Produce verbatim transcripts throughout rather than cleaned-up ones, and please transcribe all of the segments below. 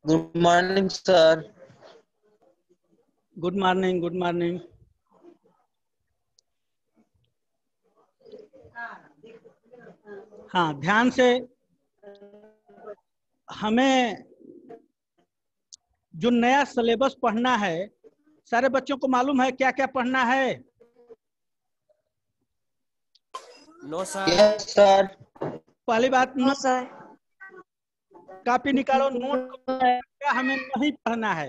Good morning sir. Good morning good morning. हाँ, ध्यान से। हमें जो नया सिलेबस पढ़ना है, सारे बच्चों को मालूम है क्या क्या पढ़ना है? No sir. Yes sir. पहली बात, नो सर। कॉपी निकालो, नोट करो क्या हमें नहीं पढ़ना है,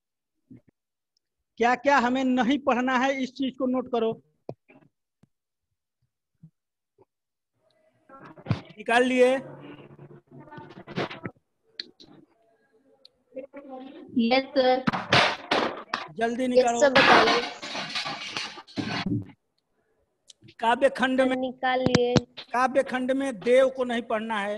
क्या क्या हमें नहीं पढ़ना है, इस चीज को नोट करो। निकाल लिए? Yes sir. जल्दी यस निकालो। सर, बताइए। काव्य खंड में निकाल लिए। काव्य खंड में देव को नहीं पढ़ना है।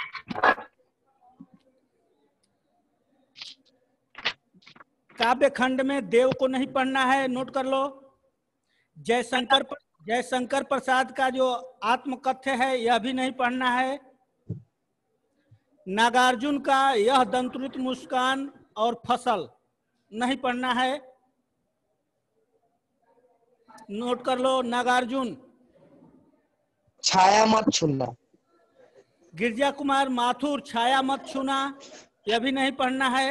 काव्य खंड में देव को नहीं पढ़ना है, नोट कर लो। जयशंकर जयशंकर प्रसाद का जो आत्मकथ्य है यह भी नहीं पढ़ना है। नागार्जुन का यह दंतुरित मुस्कान और फसल नहीं पढ़ना है, नोट कर लो। नागार्जुन। छाया मत छूना। गिरजा कुमार माथुर छाया मत छूना, यह भी नहीं पढ़ना है।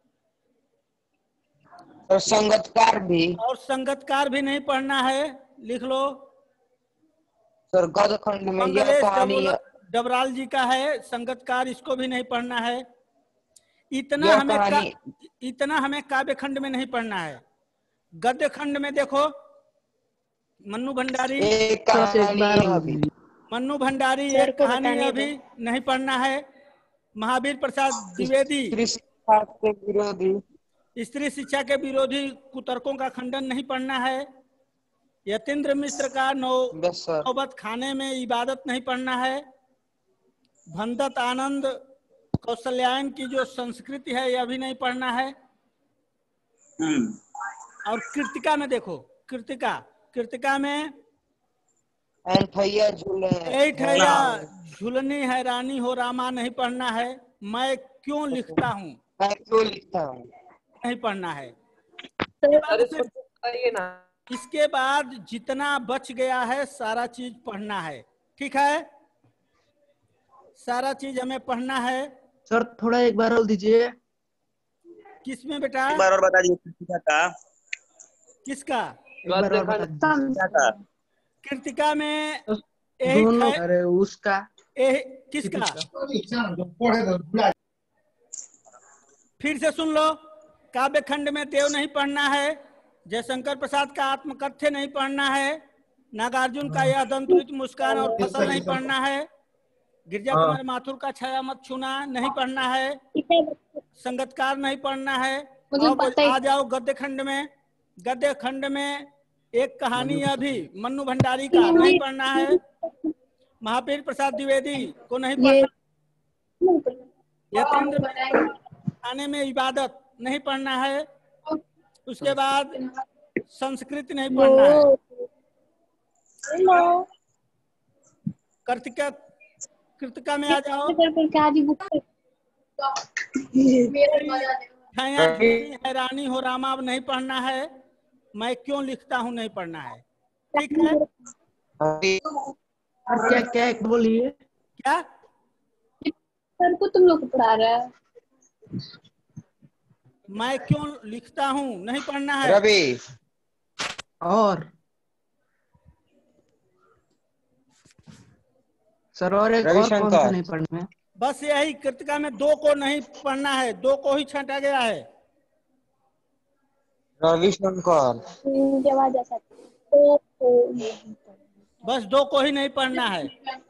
और संगतकार भी। और संगतकार भी नहीं पढ़ना है, लिख लो। सर गद खंड में यह मंगलेश कहानी डबराल जी का है संगतकार, इसको भी नहीं पढ़ना है। इतना यह हमें कहानी का, इतना हमें काव्य खंड में नहीं पढ़ना है। गद्य खंड में देखो, मन्नू भंडारी एक कहानी मन्नू भंडारी सर एक को कहानी बताने अभी दो। नहीं पढ़ना है। महावीर प्रसाद द्विवेदी स्त्री शिक्षा के विरोधी स्त्री शिक्षा के विरोधी कुतर्कों का खंडन नहीं पढ़ना है। यतीन्द्र मिश्र का नौ बस सर। नौबत खाने में इबादत नहीं पढ़ना है। भंदत आनंद कौशल्यायन की जो संस्कृति है यह भी नहीं पढ़ना है। और कृतिका में देखो, कृतिका कृतिका में एंठैया झूले ऐठैया झूलनी हैरानी हो रामा नहीं पढ़ना है। मैं क्यों लिखता हूँ मैं क्यों लिखता हूँ नहीं पढ़ना है। सर ना, इसके बाद जितना बच गया है सारा चीज पढ़ना है, ठीक है? सारा चीज हमें पढ़ना है। सर थोड़ा एक बार बोल दीजिए। किसमें बेटा? एक बार और बता दीजिए। कृतिका का किसका? एक बार और बता दीजिए। का कृतिका में दोनों, अरे उसका किसका? फिर से सुन लो। काव्य खंड में देव नहीं पढ़ना है। जयशंकर प्रसाद का आत्मकथ्य नहीं पढ़ना है। नागार्जुन का यह दंतुरित मुस्कान और फसल नहीं पढ़ना है। गिरजा कुमार माथुर का छाया मत छूना नहीं पढ़ना है। संगतकार नहीं पढ़ना है। अब आ जाओ गद्य खंड में। गद्य खंड में एक कहानी अभी मन्नू भंडारी का नहीं पढ़ना है। महावीर प्रसाद द्विवेदी को नहीं पढ़ना। यतीन्द्र खाने में इबादत नहीं पढ़ना है। उसके बाद संस्कृत नहीं पढ़ना है। कृतिका कृतिका में आ जाओ। हैरानी हो रामा नहीं पढ़ना है। मैं क्यों लिखता हूँ नहीं पढ़ना है, ठीक है? क्या क्या एक बोलिए। क्या सर को तुम लोग को पढ़ा रहा है? मैं क्यों लिखता हूँ नहीं पढ़ना है। रवि और सर और एक और कौन सा नहीं पढ़ना है? बस यही कृतिका में दो को नहीं पढ़ना है, दो को ही छांटा गया है। रविशंकर बस दो को ही नहीं पढ़ना है।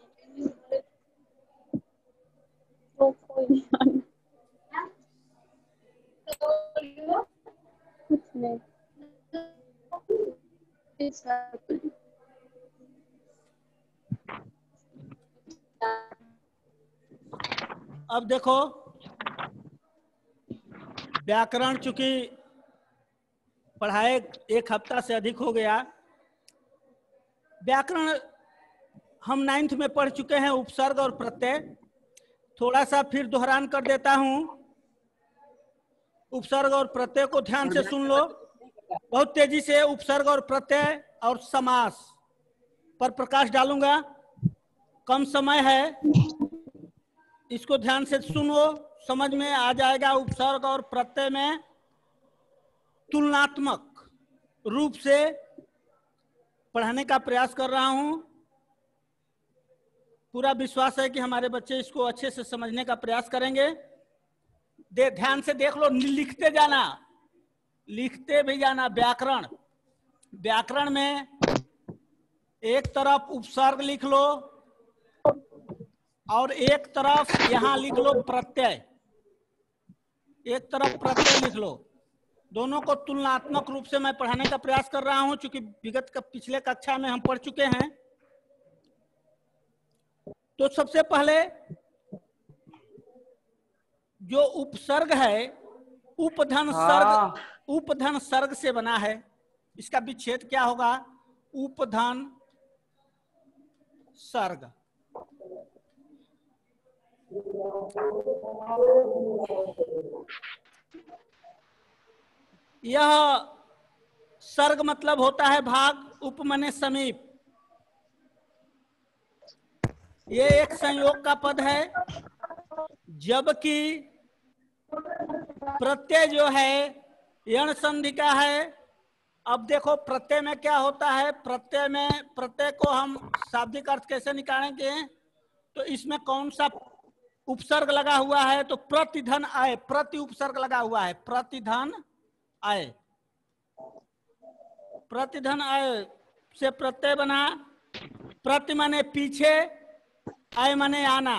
कुछ नहीं। अब देखो, व्याकरण चूंकि पढ़ाए एक हफ्ता से अधिक हो गया। व्याकरण हम नाइन्थ में पढ़ चुके हैं, उपसर्ग और प्रत्यय। थोड़ा सा फिर दोहरान कर देता हूं। उपसर्ग और प्रत्यय को ध्यान से सुन लो। बहुत तेजी से उपसर्ग और प्रत्यय और समास पर प्रकाश डालूंगा, कम समय है, इसको ध्यान से सुनो, समझ में आ जाएगा। उपसर्ग और प्रत्यय में तुलनात्मक रूप से पढ़ाने का प्रयास कर रहा हूं। पूरा विश्वास है कि हमारे बच्चे इसको अच्छे से समझने का प्रयास करेंगे। दे ध्यान से देख लो, लिखते जाना, लिखते भी जाना। व्याकरण, व्याकरण में एक तरफ उपसर्ग लिख लो और एक तरफ यहां लिख लो प्रत्यय, एक तरफ प्रत्यय लिख लो। दोनों को तुलनात्मक रूप से मैं पढ़ाने का प्रयास कर रहा हूं, क्योंकि विगत का पिछले कक्षा में हम पढ़ चुके हैं। तो सबसे पहले जो उपसर्ग है, उपधन सर्ग, उपधन सर्ग से बना है। इसका विच्छेद क्या होगा? उपधन सर्ग। यह सर्ग मतलब होता है भाग, उप माने समीप। ये एक संयोग का पद है, जबकि प्रत्यय जो है यण संधि का है। अब देखो प्रत्यय में क्या होता है, प्रत्यय में, प्रत्यय को हम शाब्दिक अर्थ कैसे निकालेंगे? तो इसमें कौन सा उपसर्ग लगा हुआ है? तो प्रतिधन आय, प्रति उपसर्ग लगा हुआ है, प्रतिधन आय। प्रतिधन आय से प्रत्यय बना। प्रति माने पीछे, आय माने आना।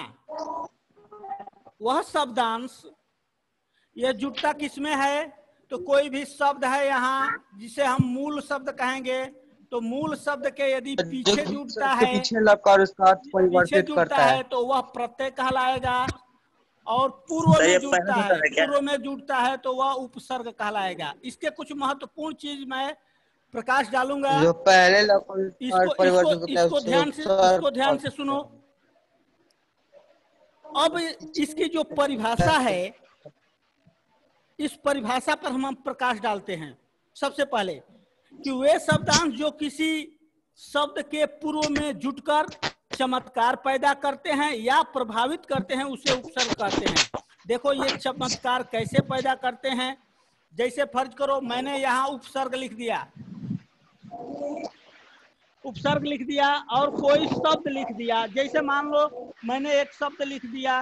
वह शब्दांश, यह जुटता किसमें है? तो कोई भी शब्द है यहाँ जिसे हम मूल शब्द कहेंगे, तो मूल शब्द के यदि पीछे जुटता है, पीछे लगकर उसका अर्थ परिवर्तित करता है, है तो वह प्रत्यय कहलाएगा। और पूर्व में जुटता है, पूर्व में जुटता है तो वह उपसर्ग कहलाएगा। इसके कुछ महत्वपूर्ण चीज मैं प्रकाश डालूंगा, जो पहले लगकर इसको इसको इसको ध्यान से इसको ध्यान से सुनो। अब इसकी जो परिभाषा है, इस परिभाषा पर हम प्रकाश डालते हैं। सबसे पहले कि वे शब्दांश जो किसी शब्द के पूर्व में जुटकर चमत्कार पैदा करते हैं या प्रभावित करते हैं, उसे उपसर्ग कहते हैं। देखो ये चमत्कार कैसे पैदा करते हैं? जैसे फर्ज करो मैंने यहाँ उपसर्ग लिख दिया, उपसर्ग लिख दिया और कोई शब्द लिख दिया। जैसे मान लो मैंने एक शब्द लिख दिया,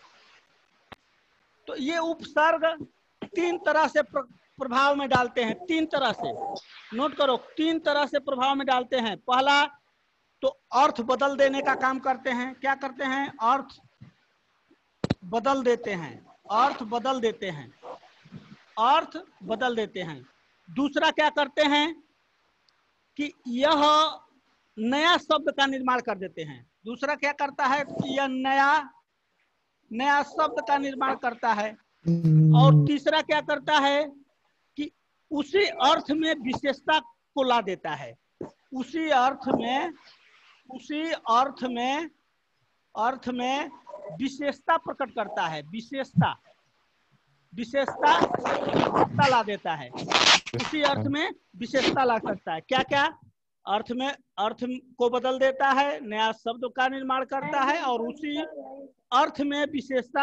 तो ये उपसर्ग तीन तरह से प्र, प्रभाव में डालते हैं। तीन तरह से, नोट करो, तीन तरह से प्रभाव में डालते हैं। पहला तो अर्थ बदल देने का काम करते हैं। क्या करते हैं? अर्थ बदल देते हैं, अर्थ बदल देते हैं, अर्थ बदल देते हैं। दूसरा क्या करते हैं कि यह नया शब्द का निर्माण कर देते हैं। दूसरा क्या करता है कि यह नया नया शब्द का निर्माण करता है। और तीसरा क्या करता है कि उसी अर्थ में विशेषता को ला देता है। उसी अर्थ में उसी अर्थ में अर्थ में विशेषता प्रकट करता है। विशेषता विशेषता विशेषता ला देता है। उसी अर्थ में विशेषता ला सकता है। क्या क्या? अर्थ में, अर्थ को बदल देता है, नया शब्द का निर्माण करता है और उसी अर्थ में विशेषता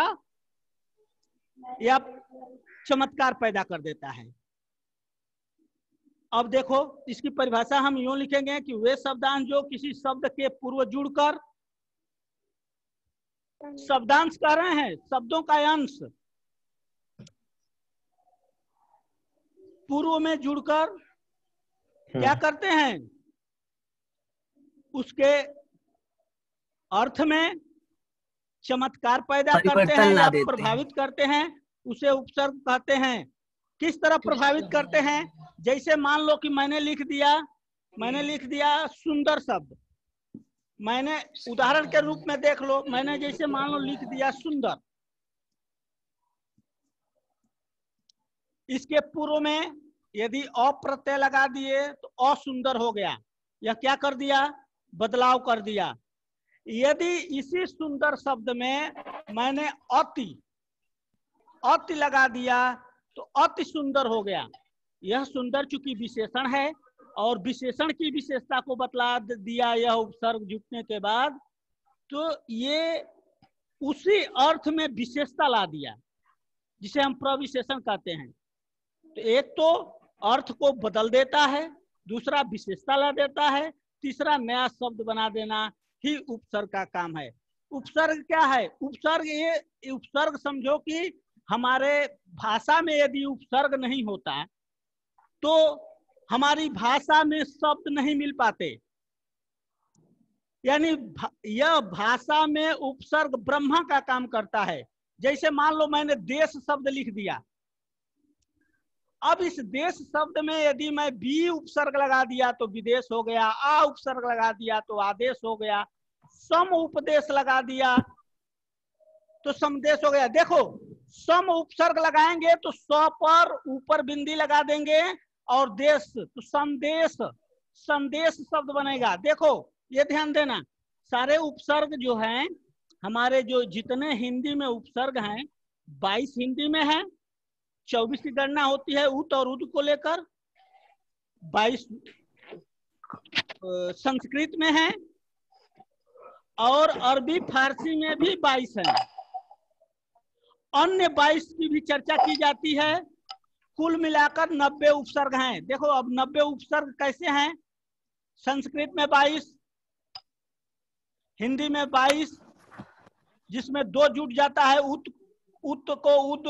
या चमत्कार पैदा कर देता है। अब देखो इसकी परिभाषा हम यूं लिखेंगे कि वे शब्दांश जो किसी शब्द के पूर्व जुड़कर, शब्दांश कह रहे हैं, शब्दों का अंश पूर्व में जुड़कर क्या करते हैं? उसके अर्थ में चमत्कार पैदा करते हैं या प्रभावित करते हैं, उसे उपसर्ग कहते हैं। किस तरह प्रभावित करते हैं? जैसे मान लो कि मैंने लिख दिया मैंने लिख दिया सुंदर शब्द। मैंने उदाहरण के रूप में देख लो, मैंने जैसे मान लो लिख दिया सुंदर, इसके पूर्व में यदि अप्रत्यय लगा दिए तो असुंदर हो गया। यह क्या कर दिया? बदलाव कर दिया। यदि इसी सुंदर शब्द में मैंने अति अति लगा दिया तो अति सुंदर हो गया। यह सुंदर चूंकि विशेषण है और विशेषण की विशेषता को बतला दिया यह उपसर्ग जुटने के बाद, तो ये उसी अर्थ में विशेषता ला दिया जिसे हम प्रविशेषण कहते हैं। तो एक तो अर्थ को बदल देता है, दूसरा विशेषता ला देता है, तीसरा नया शब्द बना देना ही उपसर्ग का काम है। उपसर्ग क्या है? उपसर्ग ये उपसर्ग समझो कि हमारे भाषा में यदि उपसर्ग नहीं होता तो हमारी भाषा में शब्द नहीं मिल पाते। यानी भा, यह भाषा में उपसर्ग ब्रह्मा का काम करता है। जैसे मान लो मैंने देश शब्द लिख दिया, अब इस देश शब्द में यदि मैं बी उपसर्ग लगा दिया तो विदेश हो गया, आ उपसर्ग लगा दिया तो आदेश हो गया, सम उपदेश लगा दिया तो समदेश हो गया। देखो सम उपसर्ग लगाएंगे तो स पर ऊपर बिंदी लगा देंगे और देश तो संदेश, संदेश शब्द बनेगा। देखो ये ध्यान देना, सारे उपसर्ग जो हैं हमारे, जो जितने हिंदी में उपसर्ग हैं बाईस हिंदी में है, चौबीस की गणना होती है उत और उद को लेकर, बाईस संस्कृत में है और अरबी फारसी में भी बाईस है। अन्य बाईस की भी चर्चा की जाती है। कुल मिलाकर नब्बे उपसर्ग हैं। देखो अब नब्बे उपसर्ग कैसे हैं? संस्कृत में बाईस, हिंदी में बाईस, जिसमें दो जुट जाता है, उत उत को उद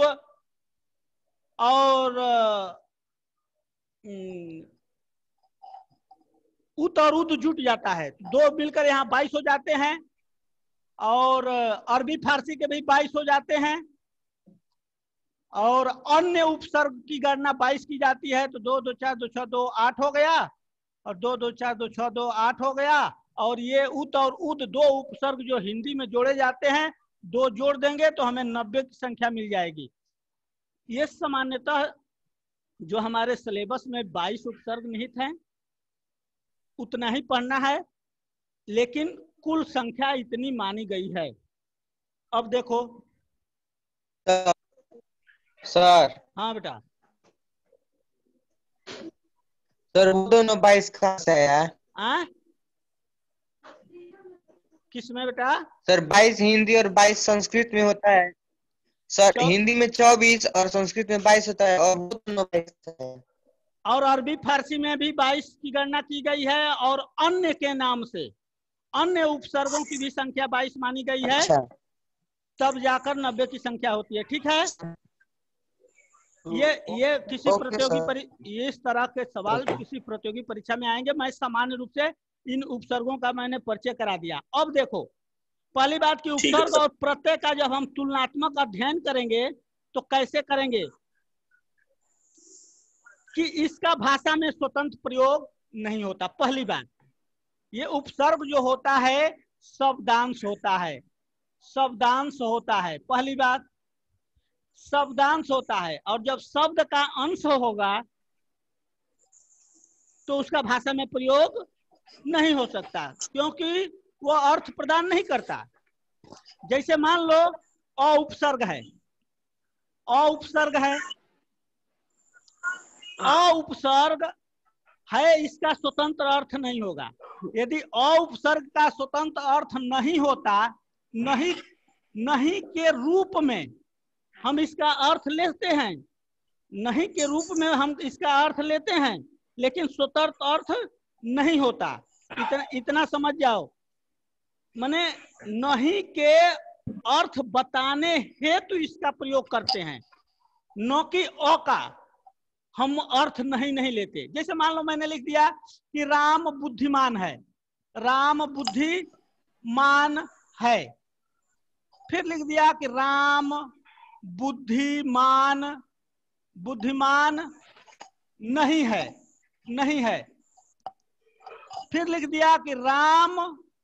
और उत और उद जुट जाता है, दो मिलकर यहाँ बाईस हो जाते हैं। और अरबी फारसी के भी बाईस हो जाते हैं। और अन्य उपसर्ग की गणना बाईस की जाती है, तो दो दो चार दो छह दो आठ हो गया, और दो दो चार दो छह दो आठ हो गया। और ये उत और उद दो उपसर्ग जो हिंदी में जोड़े जाते हैं, दो जोड़ देंगे तो हमें नब्बे की संख्या मिल जाएगी। ये सामान्यतः जो हमारे सिलेबस में बाईस उपसर्ग निहित हैं उतना ही पढ़ना है, लेकिन कुल संख्या इतनी मानी गई है। अब देखो सर। हाँ बेटा। सर वो दोनों बाईस कहाँ से आया? आ? किसमें बेटा? सर बाईस हिंदी और बाईस संस्कृत में होता है सर। चौ... हिंदी में चौबीस और संस्कृत में बाईस होता है, और वो दोनों बाईस है। और अरबी फारसी में भी बाईस की गणना की गई है, और अन्य के नाम से अन्य उपसर्गों की भी संख्या बाईस मानी गई है। अच्छा। तब जाकर नब्बे की संख्या होती है। ठीक है। ये ये किसी प्रतियोगी परि ये इस तरह के सवाल किसी प्रतियोगी परीक्षा में आएंगे। मैं सामान्य रूप से इन उपसर्गों का मैंने परिचय करा दिया। अब देखो पहली बात की उपसर्ग और प्रत्यय का जब हम तुलनात्मक अध्ययन करेंगे तो कैसे करेंगे कि इसका भाषा में स्वतंत्र प्रयोग नहीं होता। पहली बात, ये उपसर्ग जो होता है शब्दांश होता है, शब्दांश होता है। पहली बात शब्दांश होता है, और जब शब्द का अंश होगा तो उसका भाषा में प्रयोग नहीं हो सकता, क्योंकि वो अर्थ प्रदान नहीं करता। जैसे मान लो अ उपसर्ग है, अ उपसर्ग है, अ उपसर्ग है, इसका स्वतंत्र अर्थ नहीं होगा। यदि अ उपसर्ग का स्वतंत्र अर्थ नहीं होता, नहीं नहीं के रूप में हम इसका अर्थ लेते हैं, नहीं के रूप में हम इसका अर्थ लेते हैं, लेकिन स्वतंत्र अर्थ नहीं होता। इतना इतना समझ जाओ। माने नहीं के अर्थ बताने हेतु इसका प्रयोग करते हैं, न कि अ का हम अर्थ नहीं नहीं लेते। जैसे मान लो मैंने लिख दिया कि राम बुद्धिमान है, राम बुद्धिमान है। फिर लिख दिया कि राम बुद्धिमान बुद्धिमान नहीं है, नहीं है। फिर लिख दिया कि राम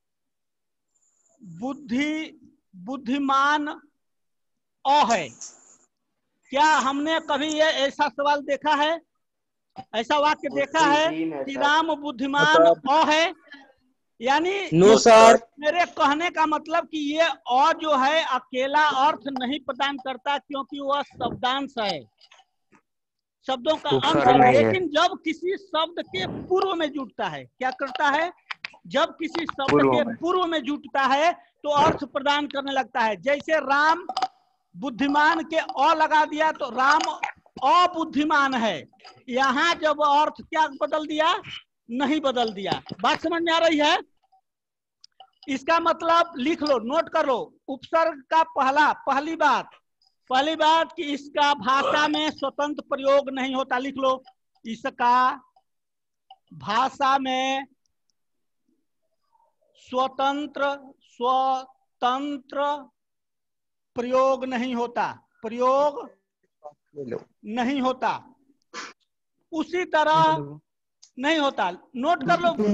बुद्धि बुद्धिमान अ है। क्या हमने कभी ये ऐसा सवाल देखा है, ऐसा वाक्य देखा है कि राम बुद्धिमान अ है? यानी नो सर। मेरे कहने का मतलब कि ये अ जो है अकेला अर्थ नहीं प्रदान करता, क्योंकि वह शब्दांश है। शब्दों का अंत है, लेकिन जब किसी शब्द के पूर्व में जुटता है, क्या करता है, जब किसी शब्द के पूर्व में जुटता है तो अर्थ प्रदान करने लगता है। जैसे राम बुद्धिमान के अ लगा दिया तो राम अबुद्धिमान है, यहाँ जब अर्थ क्या बदल दिया, नहीं बदल दिया। बात समझ में आ रही है? इसका मतलब लिख लो, नोट कर लो। उपसर्ग का पहला पहली बात पहली बात कि इसका भाषा में स्वतंत्र प्रयोग नहीं होता। लिख लो, इसका भाषा में स्वतंत्र स्वतंत्र प्रयोग नहीं होता, प्रयोग नहीं होता, उसी तरह नहीं होता। नोट कर लो,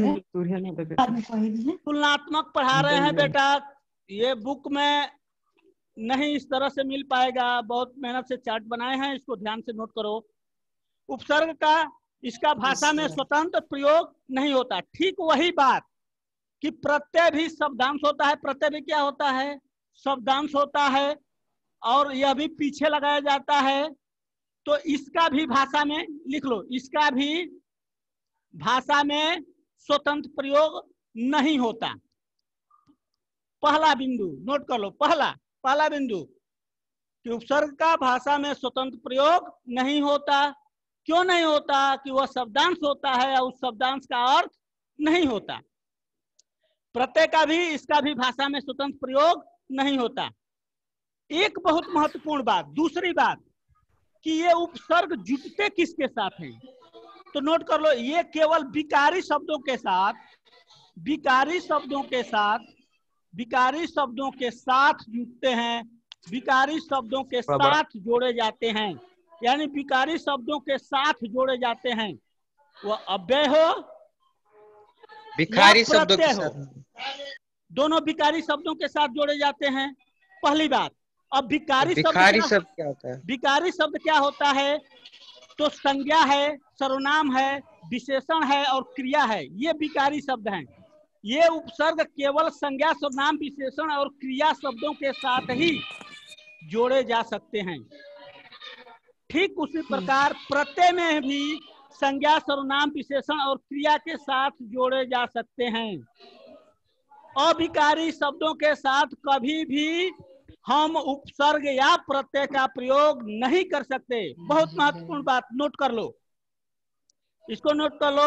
तुलनात्मक पढ़ा रहे हैं बेटा, ये बुक में नहीं इस तरह से मिल पाएगा, बहुत मेहनत से चार्ट बनाए हैं, इसको ध्यान से नोट करो। उपसर्ग का इसका भाषा में स्वतंत्र प्रयोग नहीं होता। ठीक वही बात कि प्रत्यय भी शब्दांश होता है, प्रत्यय भी क्या होता है, शब्दांश होता है, और यह भी पीछे लगाया जाता है। तो इसका भी भाषा में लिख लो, इसका भी भाषा में स्वतंत्र प्रयोग नहीं होता। पहला बिंदु नोट कर लो, पहला पहला बिंदु कि उपसर्ग का भाषा में स्वतंत्र प्रयोग नहीं होता। क्यों नहीं होता? कि वह शब्दांश होता है और उस शब्दांश का अर्थ नहीं होता। प्रत्यय का भी इसका भी भाषा में स्वतंत्र प्रयोग नहीं होता। एक बहुत महत्वपूर्ण बात, दूसरी बात कि ये उपसर्ग जुटते किसके साथ हैं, तो नोट कर लो, ये केवल विकारी शब्दों के साथ विकारी शब्दों के साथ विकारी शब्दों के साथ जुटते हैं, विकारी शब्दों के साथ जोड़े जाते हैं। यानी विकारी शब्दों के साथ जोड़े जाते हैं, वह अव्यय हो विकारी शब्दों के हो, साथ दोनों विकारी शब्दों के साथ जोड़े जाते हैं। पहली बात। अब विकारी शब्द विकारी क्या, शब्द क्या होता है? विकारी शब्द क्या होता है? तो संज्ञा है, सर्वनाम है, विशेषण है और क्रिया है, ये विकारी शब्द हैं। ये उपसर्ग केवल संज्ञा, सर्वनाम, विशेषण और क्रिया शब्दों के साथ ही जोड़े जा सकते हैं। ठीक उसी प्रकार प्रत्यय में भी संज्ञा, सर्वनाम, विशेषण और क्रिया के साथ जोड़े जा सकते हैं। अविकारी शब्दों के साथ कभी भी हम उपसर्ग या प्रत्यय का प्रयोग नहीं कर सकते। बहुत महत्वपूर्ण बात, नोट कर लो, इसको नोट कर लो।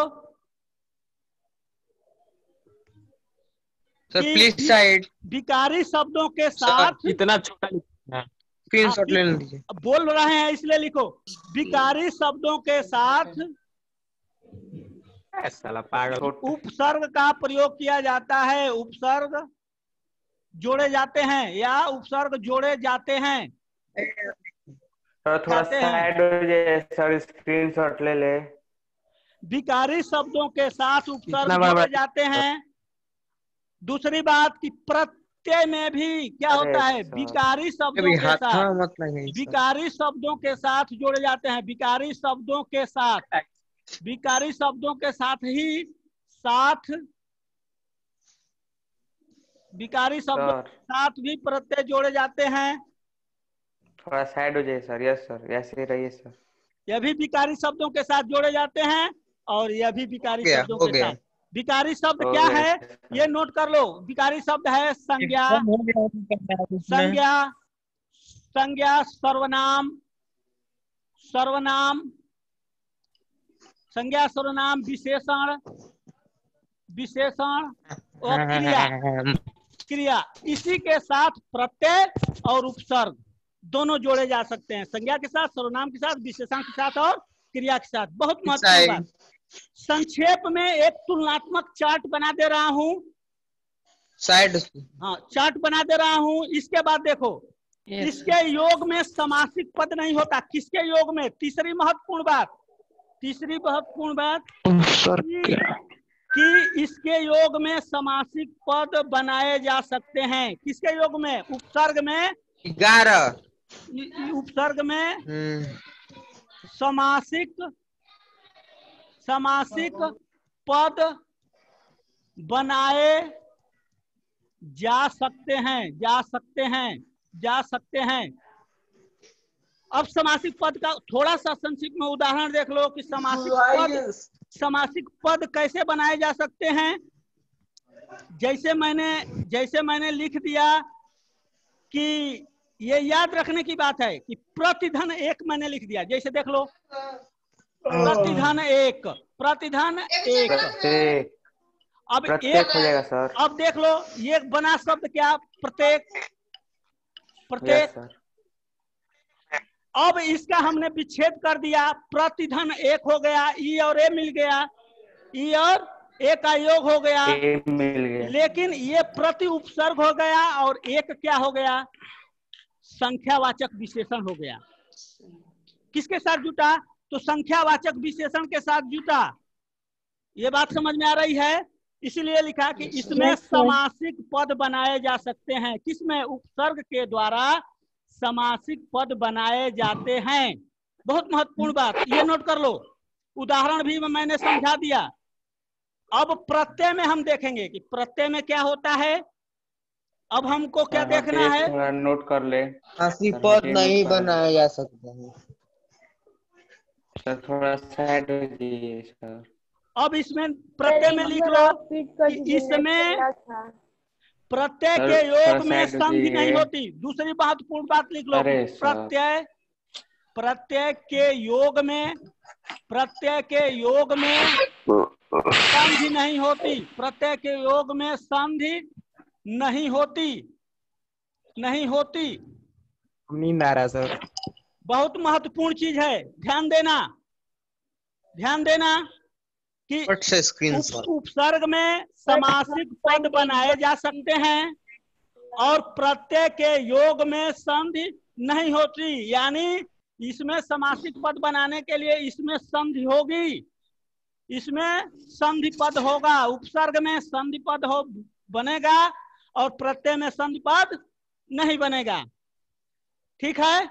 Sir please side. विकारी शब्दों के साथ इतना छोटा स्क्रीनशॉट ले लीजिए। बोल रहे हैं इसलिए लिखो, विकारी शब्दों के साथ उपसर्ग का प्रयोग किया जाता है। उपसर्ग जोड़े जाते हैं या उपसर्ग जोड़े जाते हैं। तो थोड़ा साइड हो जाए सर, स्क्रीनशॉट ले ले। विकारी शब्दों के साथ उपसर्ग जोड़े जाते हैं। दूसरी बात कि प्रत्यय में भी क्या होता है, विकारी शब्दों के साथ विकारी शब्दों के साथ जोड़े जाते हैं। विकारी शब्दों के साथ विकारी शब्दों के साथ ही साथ विकारी शब्दों के साथ भी प्रत्यय जोड़े जाते हैं। थोड़ा साइड हो जाए सर। यस सर, ऐसे ही रहिए सर। यह भी विकारी शब्दों के साथ जोड़े जाते हैं और यह भी विकारी शब्दों के साथ। विकारी शब्द क्या है ये नोट कर लो। विकारी शब्द है संज्ञा, संज्ञा संज्ञा सर्वनाम सर्वनाम संज्ञा, सर्वनाम, विशेषण विशेषण और क्रिया क्रिया इसी के साथ प्रत्यय और उपसर्ग दोनों जोड़े जा सकते हैं। संज्ञा के साथ, सर्वनाम के साथ, विशेषण के साथ और क्रिया के साथ। बहुत महत्वपूर्ण बात। संक्षेप में एक तुलनात्मक चार्ट बना दे रहा हूं, साइड हाँ चार्ट बना दे रहा हूं। इसके बाद देखो, इसके योग में समासिक पद नहीं होता। किसके योग में? तीसरी महत्वपूर्ण बात तीसरी महत्वपूर्ण बात कि, कि इसके योग में समासिक पद बनाए जा सकते हैं। किसके योग में? उपसर्ग में ग्यारह उपसर्ग में समासिक समासिक पद बनाए जा सकते हैं जा सकते हैं जा सकते हैं अब समासिक पद का थोड़ा सा संक्षिप्त में उदाहरण देख लो कि समासिक पद समासिक पद कैसे बनाए जा सकते हैं। जैसे मैंने जैसे मैंने लिख दिया कि ये याद रखने की बात है कि प्रतिधन एक मैंने लिख दिया। जैसे देख लो प्रतिधन एक, प्रतिधन एक, अब एक हो जाएगा सर। अब देख लो ये बना शब्द क्या, प्रत्येक, प्रत्येक। अब इसका हमने विच्छेद कर दिया, प्रतिधन एक हो गया, ई और ए मिल गया, ई और ए का योग हो गया, ए मिल गया। लेकिन ये प्रति उपसर्ग हो गया और एक क्या हो गया, संख्यावाचक विशेषण हो गया। किसके साथ जुटा, तो संख्यावाचक विशेषण के साथ जुटा। ये बात समझ में आ रही है। इसलिए लिखा कि इसमें समासिक पद बनाए जा सकते हैं। किसमें, उपसर्ग के द्वारा समासिक पद बनाए जाते हैं। बहुत महत्वपूर्ण बात, ये नोट कर लो। उदाहरण भी मैंने समझा दिया। अब प्रत्यय में हम देखेंगे कि प्रत्यय में क्या होता है। अब हमको क्या देखना है, थोड़ा नोट कर ले। समासिक पद नहीं बनाए जा सकते हैं सर, थोड़ा साइड हो जाइए सर। अब इसमें प्रत्यय में लिख लो कि इसमें प्रत्यय के योग में संधि नहीं होती। दूसरी महत्वपूर्ण बात लिख लो, प्रत्यय प्रत्यय के योग में प्रत्यय के योग में संधि नहीं होती। प्रत्यय के योग में संधि नहीं होती नहीं होती नींद आ रहा सर। बहुत महत्वपूर्ण चीज है, ध्यान देना ध्यान देना कि उप, उपसर्ग में समासिक पद बनाए जा सकते हैं और प्रत्यय के योग में संधि नहीं होती। यानी इसमें समासिक पद बनाने के लिए इसमें संधि होगी, इसमें संधि पद होगा। उपसर्ग में संधि पद हो बनेगा और प्रत्यय में संधि पद नहीं बनेगा। ठीक है,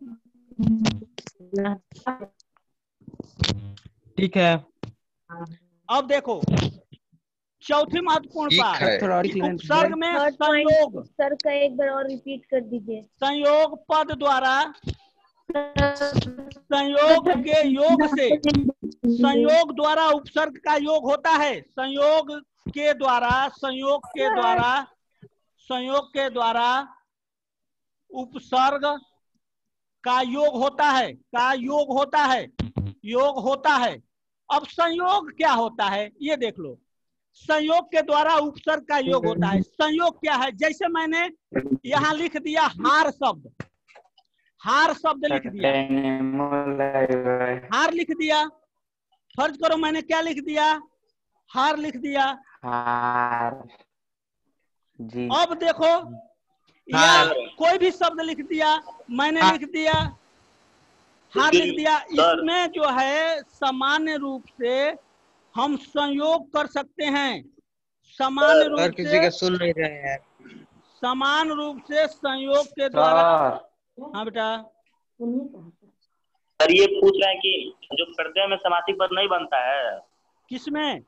ठीक है। अब देखो चौथी महत्वपूर्ण बात, उपसर्ग में संयोग। सर का एक बार और रिपीट कर दीजिए। संयोग पद द्वारा संयोग के योग से, संयोग द्वारा उपसर्ग का योग होता है। संयोग के द्वारा संयोग के द्वारा संयोग के द्वारा उपसर्ग का योग होता है का योग होता है योग होता है। अब संयोग क्या होता है ये देख लो। संयोग के द्वारा उपसर्ग का योग होता है। संयोग क्या है, जैसे मैंने यहाँ लिख दिया हार शब्द, हार शब्द लिख दिया, हार लिख दिया। फर्ज करो मैंने क्या लिख दिया, हार लिख दिया। हार जी। अब देखो या कोई भी शब्द लिख दिया, मैंने लिख दिया, हार लिख दिया। इसमें जो है सामान्य रूप से हम संयोग कर सकते हैं। सामान्य रूप से किसी का सुन नहीं रहे हैं। समान रूप से संयोग के द्वारा। हाँ बेटा। सर ये पूछ रहे हैं कि जो प्रत्यय में समासिक पद नहीं बनता है। किसमें,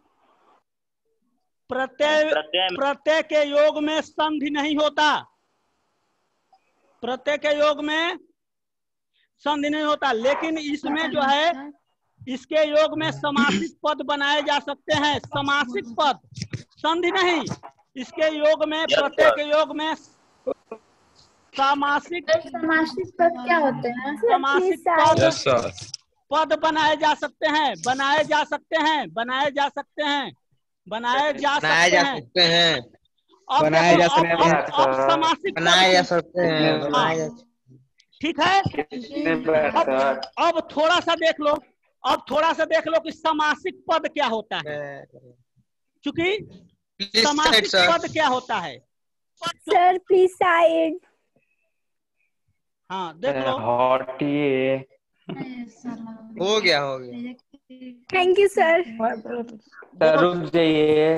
प्रत्यय प्रत्यय के योग में संधि नहीं होता। प्रत्यय के योग में संधि नहीं होता, लेकिन इसमें जो है इसके योग में समासिक पद बनाए जा सकते हैं। समासिक पद, संधि नहीं। इसके योग में, प्रत्यय के योग में समासिक समासिक पद क्या होते हैं? समासिक पद पद बनाए जा सकते हैं बनाए जा सकते हैं बनाए जा सकते हैं बनाए जा सकते हैं अब बनाए जा सकते हैं अब समासिक बनाए जा सकते हैं बनाए जा। ठीक है। अब, अब थोड़ा सा देख लो अब थोड़ा सा देख लो कि समासिक पद क्या होता है। चूंकि समासिक पद क्या होता है। Sir please side. हाँ देख लो। हटिए। हो गया हो गया। Thank you sir. सर रुक जाइए।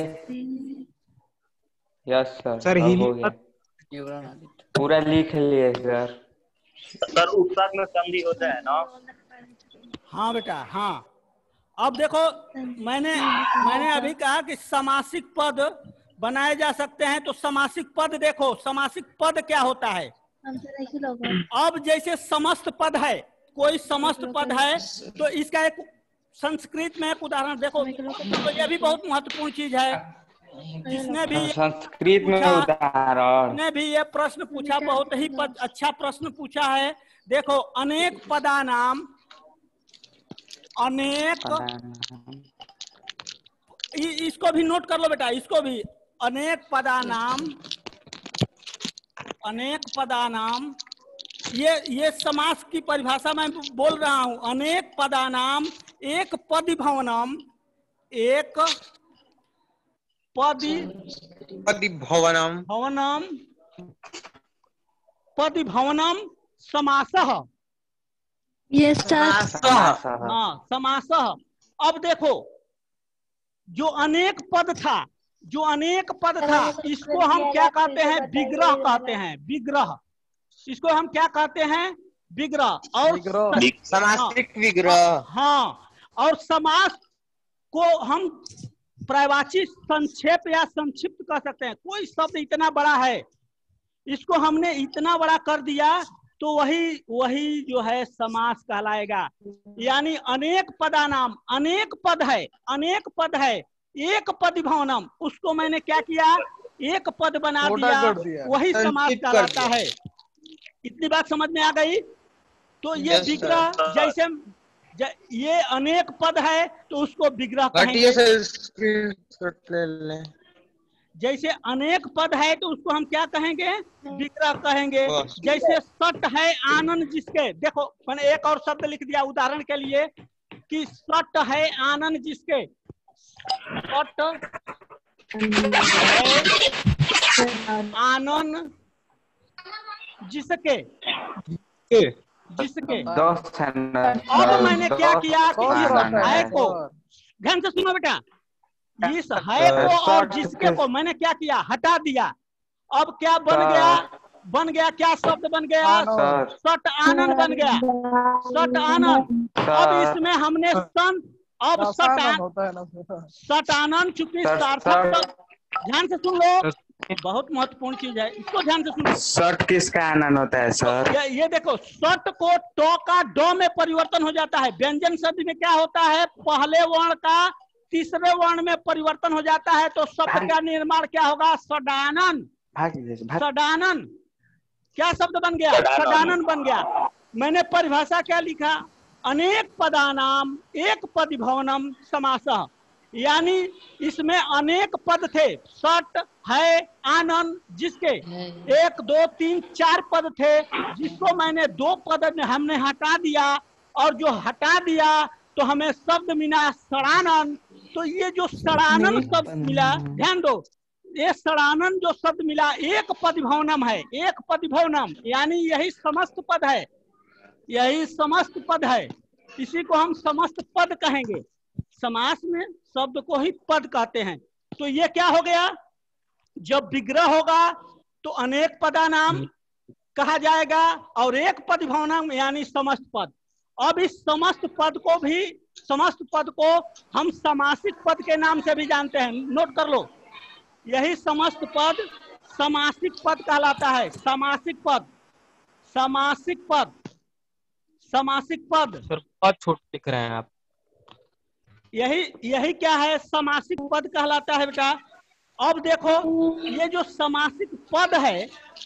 यस सर, सर हो गया, पूरा लिख लिए सर। सर उपसर्ग में संधि होता है ना। हाँ बेटा हाँ। अब देखो मैंने मैंने अभी कहा कि समासिक पद बनाए जा सकते हैं, तो समासिक पद देखो, समासिक पद क्या होता है। अब जैसे समस्त पद है, कोई समस्त पद है तो इसका एक संस्कृत में एक उदाहरण देखो, तो ये भी बहुत महत्वपूर्ण चीज है। जिसने भी संस्कृत में उदाहरण ने भी ये प्रश्न पूछा, बहुत ही पद, अच्छा प्रश्न पूछा है। देखो, अनेक पदानाम, अनेक, इसको भी नोट कर लो बेटा, इसको भी, अनेक पदानाम, अनेक पदानाम, ये ये समास की परिभाषा मैं बोल रहा हूं। अनेक पदानाम एक पदि भवनम, एक पदि पदि भवनम भवनम पदि भवनम समासः। Yes sir. हाँ, समासः। अब देखो, जो अनेक पद था, जो अनेक पद था, इसको हम क्या कहते हैं? विग्रह कहते हैं, विग्रह। इसको हम क्या कहते हैं? विग्रह। और समासिक विग्रह। हाँ, और समास को हम पर्यायवाची संक्षेप या संक्षिप्त कह सकते हैं। कोई शब्द इतना बड़ा है, इसको हमने इतना बड़ा कर दिया तो वही वही जो है समास कहलाएगा। यानी अनेक पदानाम, अनेक पद है, अनेक पद है, एक पद भवनम, उसको मैंने क्या किया? एक पद बना दिया, वही समास कहलाता है। इतनी बात समझ में आ गई? तो ये विग्रह, जैसे ज, ये अनेक पद है तो उसको विग्रह कहेंगे। जैसे अनेक पद है तो उसको हम क्या कहेंगे? विग्रह कहेंगे। जैसे सट है आनंद जिसके, देखो मैंने एक और शब्द लिख दिया उदाहरण के लिए कि सट है आनंद जिसके, सट आनंद जिसके, जिसके। अब मैंने क्या किया कि इस है को, ध्यान से सुनो बेटा, इस है को और जिसके को मैंने क्या किया? हटा दिया। अब क्या बन गया? बन गया क्या शब्द बन गया? सट आनंद बन गया, सट आनंद। अब इसमें हमने सन, अब सट आनंद, सट आनंद चूंकि सार्थक, ध्यान से सुन लो, बहुत महत्वपूर्ण चीज है, इसको ध्यान से सुनो। सट किसका आनंद होता है सर? ये, ये देखो, सट को टो का डो में परिवर्तन हो जाता है। व्यंजन शब्द में क्या होता है? पहले वर्ण का तीसरे वर्ण में परिवर्तन हो जाता है, तो शब्द का निर्माण क्या होगा? सडानन। सडानन क्या शब्द बन गया? सडानन बन गया। मैंने परिभाषा क्या लिखा? अनेक पदानाम एक पद भवनम समासः। यानी इसमें अनेक पद थे, सट है आनंद जिसके, एक दो तीन चार पद थे, जिसको मैंने दो पद में हमने हटा दिया, और जो हटा दिया तो हमें शब्द मिला सड़ानन। तो ये जो सड़ानन शब्द मिला, ध्यान दो, ये सड़ानन जो शब्द मिला एक पद भवनम है, एक पद भवनम, यानी यही समस्त पद है, यही समस्त पद है। इसी को हम समस्त पद कहेंगे। समास में शब्द को ही पद कहते हैं। तो ये क्या हो गया? जब विग्रह होगा तो अनेक पदानाम कहा जाएगा, और एक पद भवनम यानी समस्त पद। अब इस समस्त पद को भी, समस्त पद को हम समासिक पद के नाम से भी जानते हैं। नोट कर लो, यही समस्त पद समासिक पद कहलाता है। समासिक पद, समासिक पद, समासिक पद। सर बहुत छोट लिख रहे हैं आप। यही यही क्या है? समासिक पद कहलाता है बेटा। अब देखो, ये जो समासिक पद है,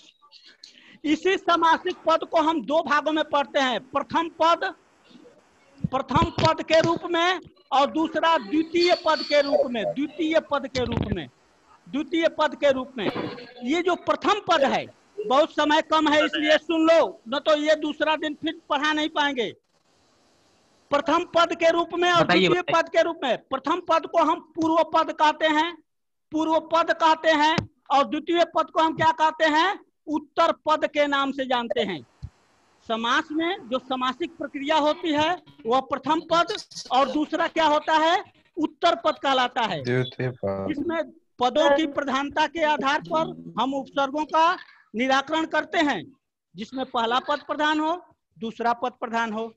इसी समासिक पद को हम दो भागों में पढ़ते हैं। प्रथम पद प्रथम पद के रूप में, और दूसरा द्वितीय पद के रूप में, द्वितीय पद के रूप में, द्वितीय पद के रूप में। ये जो प्रथम पद है, बहुत समय कम है इसलिए सुन लो, न तो ये दूसरा दिन फिर पढ़ा नहीं पाएंगे। प्रथम पद के रूप में और द्वितीय पद के रूप में। प्रथम पद को हम पूर्व पद कहते हैं, पूर्व पद कहते हैं, और द्वितीय पद को हम क्या कहते हैं? उत्तर पद के नाम से जानते हैं। समास में जो समासिक प्रक्रिया होती है वह प्रथम पद, और दूसरा क्या होता है? उत्तर पद कहलाता है। इसमें पदों की प्रधानता के आधार पर हम उपसर्गों का निराकरण करते हैं, जिसमें पहला पद प्रधान हो, दूसरा पद प्रधान हो।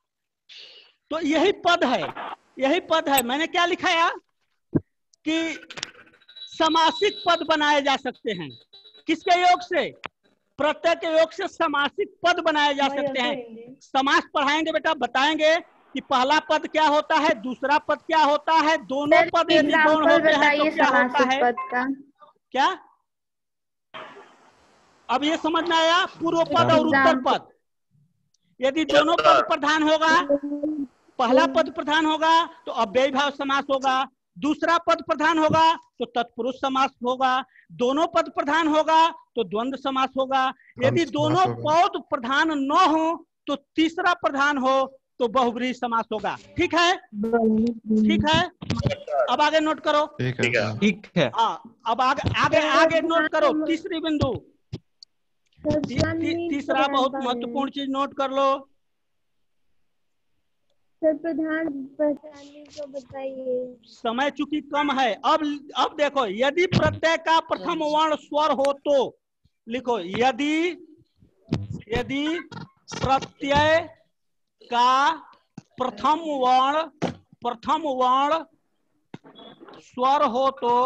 तो यही पद है, यही पद है। मैंने क्या लिखाया कि समासिक पद बनाए जा सकते हैं। किसके योग से? प्रत्यय के योग से समासिक पद बनाए जा सकते हैं। समास पढ़ाएंगे बेटा, बताएंगे कि पहला पद क्या होता है, दूसरा पद क्या होता है, दोनों पद यदि गौण होते हैं तो क्या होता है, पद का क्या अब ये समझ में आया? पूर्व पद और उत्तर पद यदि दोनों पद प्रधान होगा, पहला पद प्रधान होगा तो अव्ययी भाव समास होगा, दूसरा पद प्रधान होगा तो तत्पुरुष समास होगा, दोनों पद प्रधान होगा तो द्वंद्व समास होगा। यदि दोनों पद प्रधान न हो तो तीसरा प्रधान हो तो बहुब्रीहि समास होगा। ठीक है, ठीक है। अब आगे नोट करो। ठीक है, ठीक है। हाँ, अब आगे आगे आगे नोट करो। तीसरी बिंदु, ती, ती, तीसरा बहुत महत्वपूर्ण चीज नोट कर लो। सर प्रधान पहचानने को बताइए। समय चूंकि कम है। अब अब देखो, यदि प्रत्यय का प्रथम वर्ण स्वर हो तो लिखो, यदि यदि प्रत्यय का प्रथम वर्ण प्रथम वर्ण स्वर हो तो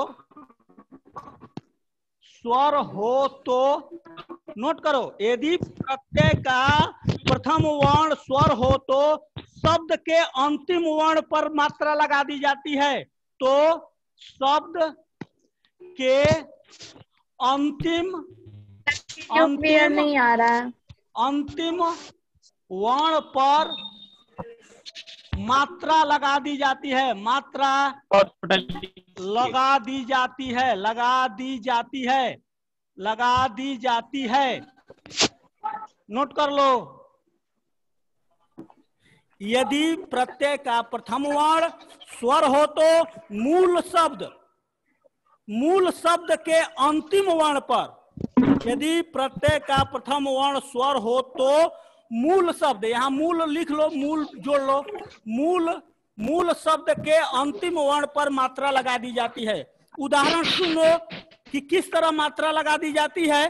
स्वर हो तो नोट करो, यदि प्रत्यय का प्रथम वर्ण स्वर हो तो शब्द के अंतिम वर्ण पर मात्रा लगा दी जाती है। तो शब्द के अंतिम अंतिम नहीं आ रहा है, अंतिम वर्ण पर मात्रा लगा दी जाती है, मात्रा लगा दी जाती है, लगा दी जाती है, लगा दी जाती है। नोट कर लो, यदि प्रत्यय का प्रथम वर्ण स्वर हो तो मूल शब्द मूल शब्द के अंतिम वर्ण पर, यदि प्रत्यय का प्रथम वर्ण स्वर हो तो मूल शब्द, यहाँ मूल लिख लो, मूल जोड़ लो, मूल मूल शब्द के अंतिम वर्ण पर मात्रा लगा दी जाती है। उदाहरण सुन लो कि किस तरह मात्रा लगा दी जाती है,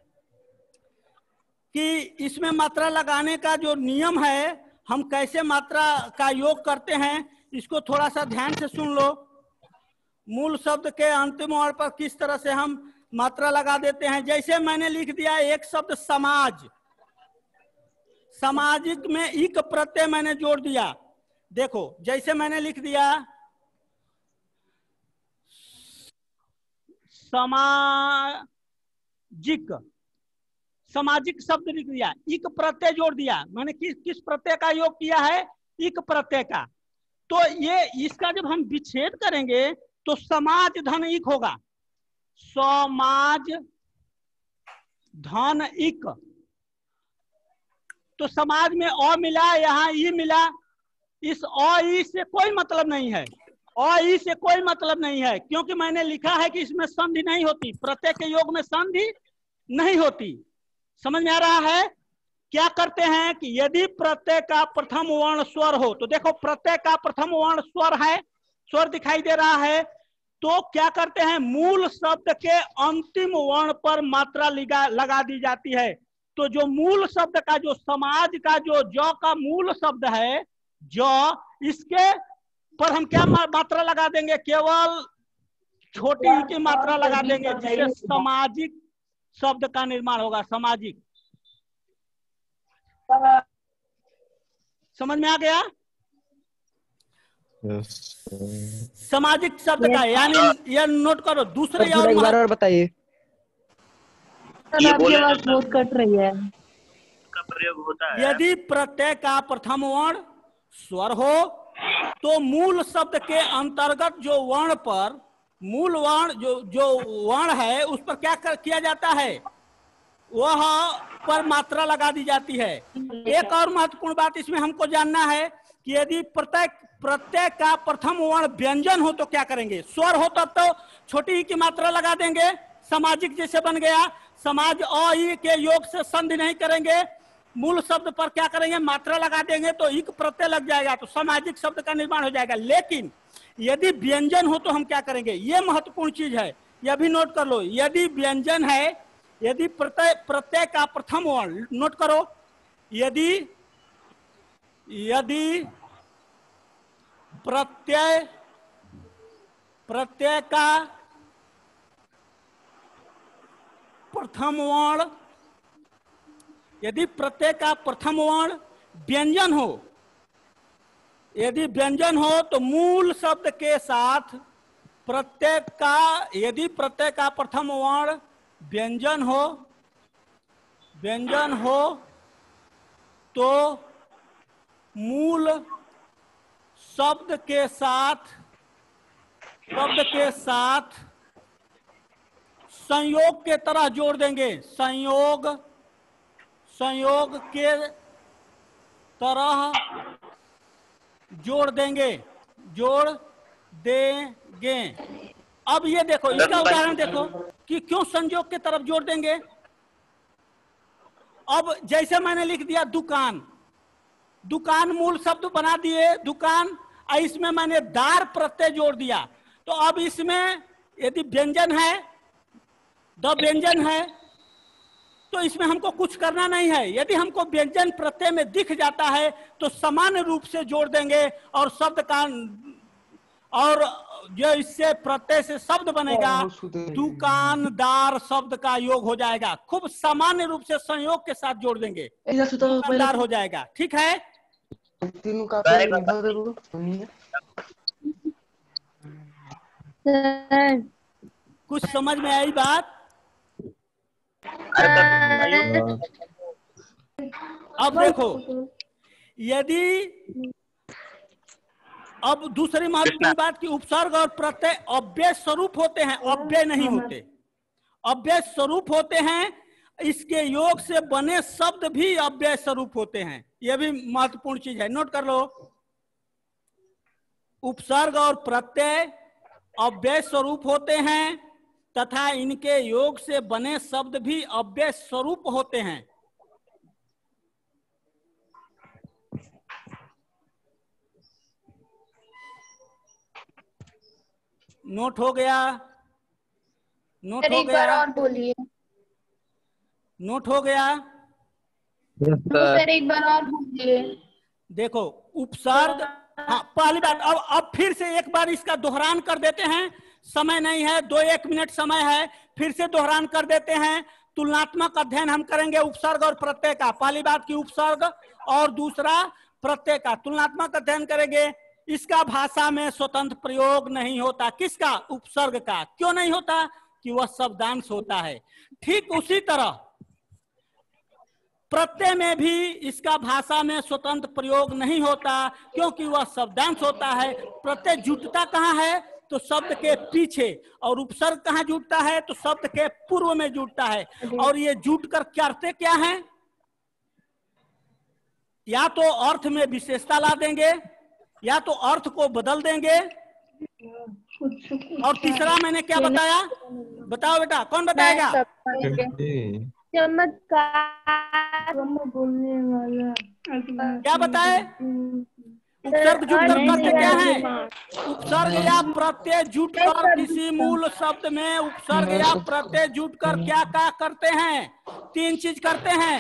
कि इसमें मात्रा लगाने का जो नियम है, हम कैसे मात्रा का योग करते हैं, इसको थोड़ा सा ध्यान से सुन लो। मूल शब्द के अंतिम वर्ण पर किस तरह से हम मात्रा लगा देते हैं। जैसे मैंने लिख दिया एक शब्द समाज, सामाजिक में इक प्रत्यय मैंने जोड़ दिया। देखो, जैसे मैंने लिख दिया सामाजिक, सामाजिक शब्द लिख दिया, इक प्रत्यय जोड़ दिया मैंने। किस किस प्रत्यय का योग किया है? इक प्रत्यय का। तो ये इसका जब हम विच्छेद करेंगे तो समाज धन इक होगा, समाज धन इक। तो समाज में अ मिला, यहाँ ई मिला, इस अ ई से कोई मतलब नहीं है, अ ई से कोई मतलब नहीं है, क्योंकि मैंने लिखा है कि इसमें संधि नहीं होती, प्रत्यय के योग में संधि नहीं होती। समझ में आ रहा है? क्या करते हैं कि यदि प्रत्यय का प्रथम वर्ण स्वर हो तो देखो, प्रत्यय का प्रथम वर्ण स्वर है, स्वर दिखाई दे रहा है, तो क्या करते हैं, मूल शब्द के अंतिम वर्ण पर मात्रा लगा लगा दी जाती है। तो जो मूल शब्द का, जो समाज का जो ज का मूल शब्द है ज, इसके पर हम क्या मात्रा लगा देंगे? केवल छोटी ही की मात्रा लगा देंगे, जिससे सामाजिक शब्द का निर्माण होगा। सामाजिक, समझ में आ गया? सामाजिक शब्द का, यानी यह नोट करो। दूसरे एक बार और बताइए। आपकी आवाज बहुत कट रही है। का प्रयोग होता है। यदि प्रत्यय का प्रथम वर्ण स्वर हो तो मूल शब्द के अंतर्गत जो वर्ण पर, मूल वर्ण जो जो वर्ण है उस पर क्या कर, किया जाता है, वह पर मात्रा लगा दी जाती है। एक और महत्वपूर्ण बात इसमें हमको जानना है कि यदि प्रत्यय प्रत्यय का प्रथम वर्ण व्यंजन हो तो क्या करेंगे? स्वर हो तब तो छोटी ई की मात्रा लगा देंगे, सामाजिक जैसे बन गया। समाज अ ई के योग से संधि नहीं करेंगे, मूल शब्द पर क्या करेंगे? मात्रा लगा देंगे, तो इक प्रत्यय लग जाएगा, तो सामाजिक शब्द का निर्माण हो जाएगा। लेकिन यदि व्यंजन हो तो हम क्या करेंगे? ये महत्वपूर्ण चीज है, यह भी नोट कर लो। यदि व्यंजन है, यदि प्रत्यय प्रत्यय का प्रथम वर्ण, नोट करो, यदि यदि प्रत्यय प्रत्यय का प्रथम वर्ण यदि प्रत्यय का प्रथम वर्ण व्यंजन हो, यदि व्यंजन हो तो मूल शब्द के साथ प्रत्यय का, यदि प्रत्यय का प्रथम वर्ण व्यंजन हो, व्यंजन हो तो मूल शब्द के साथ, शब्द के साथ संयोग के तरह जोड़ देंगे, संयोग, संयोग के तरह जोड़ देंगे, जोड़ देंगे। अब ये देखो, इसका उदाहरण देखो कि क्यों संयोग के तरफ जोड़ देंगे। अब जैसे मैंने लिख दिया दुकान, दुकान मूल शब्द बना दिए दुकान, और इसमें मैंने दार प्रत्यय जोड़ दिया, तो अब इसमें यदि व्यंजन है, द व्यंजन है, तो इसमें हमको कुछ करना नहीं है। यदि हमको व्यंजन प्रत्यय में दिख जाता है तो सामान्य रूप से जोड़ देंगे और शब्द का, और जो इससे प्रत्यय से शब्द बनेगा दुकानदार शब्द का योग हो जाएगा। खूब सामान्य रूप से संयोग के साथ जोड़ देंगे, दुकानदार हो जाएगा। ठीक है, कुछ समझ में आई बात? अब देखो, यदि अब दूसरी महत्वपूर्ण बात की उपसर्ग और प्रत्यय अव्यय स्वरूप होते हैं, अव्यय नहीं होते, अव्यय स्वरूप होते हैं। इसके योग से बने शब्द भी अव्यय स्वरूप होते हैं, यह भी महत्वपूर्ण चीज है, नोट कर लो। उपसर्ग और प्रत्यय अव्यय स्वरूप होते हैं तथा इनके योग से बने शब्द भी अव्यय स्वरूप होते हैं। नोट हो गया? नोट हो गया? और बोलिए। नोट हो गया? सर एक बार और बोलिए। देखो, उपसर्ग, हाँ पहली बात, अब अब फिर से एक बार इसका दोहरान कर देते हैं, समय नहीं है, दो एक मिनट समय है, फिर से दोहरान कर देते हैं। तुलनात्मक अध्ययन हम करेंगे उपसर्ग और प्रत्यय का। पहली बात की उपसर्ग और दूसरा प्रत्यय का तुलनात्मक अध्ययन करेंगे। इसका भाषा में स्वतंत्र प्रयोग नहीं होता। किसका? उपसर्ग का। क्यों नहीं होता? कि वह शब्दांश होता है। ठीक उसी तरह प्रत्यय में भी इसका भाषा में स्वतंत्र प्रयोग नहीं होता, क्योंकि वह शब्दांश होता है। प्रत्यय जुटता कहाँ है? तो शब्द के पीछे, और उपसर्ग कहाँ जुटता है? तो शब्द के पूर्व में जुटता है। और ये जुट कर करते क्या है? या तो अर्थ में विशेषता ला देंगे, या तो अर्थ को बदल देंगे, और तीसरा मैंने क्या बताया? बताओ बेटा, कौन बताएगा? चमत्कार बोलने वाला। क्या बताए? उपसर्ग जुट कर करते क्या है? उपसर्ग या प्रत्यय जुट कर किसी मूल शब्द में उपसर्ग या प्रत्यय जुट कर क्या क्या करते हैं? तीन चीज करते हैं,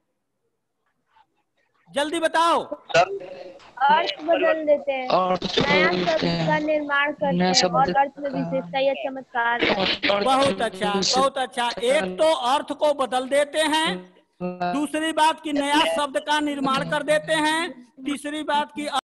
जल्दी बताओ। अर्थ बदल देते हैं, नया शब्द का निर्माण करते हैं, और अर्थ में विशेषता या चमत्कार। बहुत अच्छा, बहुत अच्छा। एक तो अर्थ को बदल देते हैं, दूसरी बात की नया शब्द का निर्माण कर देते हैं, तीसरी बात की